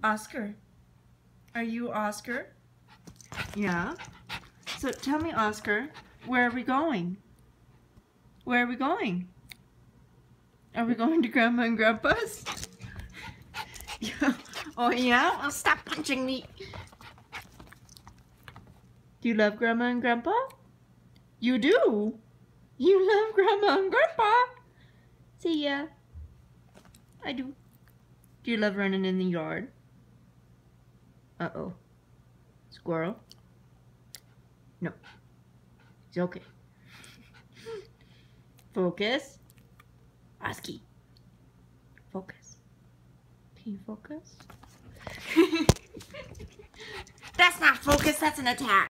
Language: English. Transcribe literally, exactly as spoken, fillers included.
Oscar. Are you Oscar? Yeah. So tell me, Oscar, where are we going? Where are we going? Are we going to Grandma and Grandpa's? Yeah. Oh yeah? Oh, stop punching me. Do you love Grandma and Grandpa? You do? You love Grandma and Grandpa? See ya. I do. Do you love running in the yard? Uh-oh. Squirrel? No. It's okay. Focus. Oski. Focus. Can you focus? That's not focus, that's an attack.